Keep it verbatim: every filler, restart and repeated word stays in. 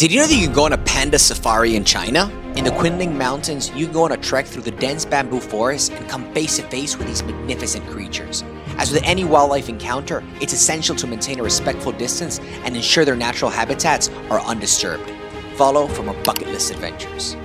Did you know that you can go on a Panda Safari in China? In the Kunming Mountains, you can go on a trek through the dense bamboo forest and come face to face with these magnificent creatures. As with any wildlife encounter, it's essential to maintain a respectful distance and ensure their natural habitats are undisturbed. Follow for more bucket list adventures.